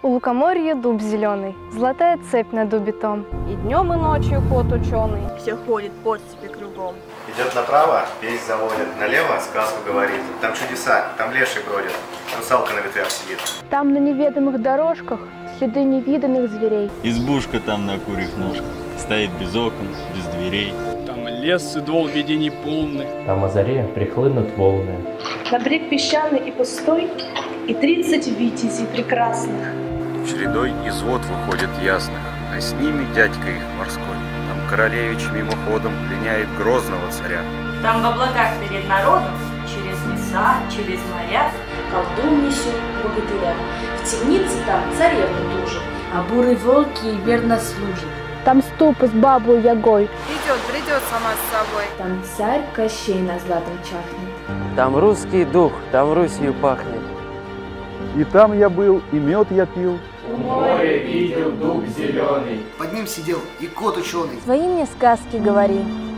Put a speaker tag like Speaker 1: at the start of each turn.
Speaker 1: У лукоморья дуб зеленый, золотая цепь на дубе том.
Speaker 2: И днем, и ночью кот ученый.
Speaker 3: Все ходит по степи кругом.
Speaker 4: Идет направо, песнь заводит, налево сказку говорит. Там чудеса, там леший бродит, русалка на ветвях сидит.
Speaker 5: Там на неведомых дорожках следы невиданных зверей.
Speaker 6: Избушка там на курьих ножках, стоит без окон, без дверей.
Speaker 7: Там лес и дол видений полных.
Speaker 8: Там о заре прихлынут волны.
Speaker 9: На брег песчаный и пустой, и 30 витязей прекрасных.
Speaker 10: Чередой из вод выходит ясных, а с ними дядька их морской. Там королевич мимоходом пленяет грозного царя.
Speaker 11: Там в облаках перед народом, через леса, через моря, колдун несет богатыря. В темнице там царевну тужит, а бурые волки верно служат.
Speaker 5: Там ступа с бабой Ягой.
Speaker 3: Бредет сама с собой.
Speaker 11: Там царь Кощей на златом чахнет.
Speaker 12: Там русский дух, там Русью пахнет.
Speaker 13: И там я был, и мед я пил.
Speaker 14: У моря видел дуб зеленый.
Speaker 15: Под ним сидел и кот ученый.
Speaker 16: Свои мне сказки говори.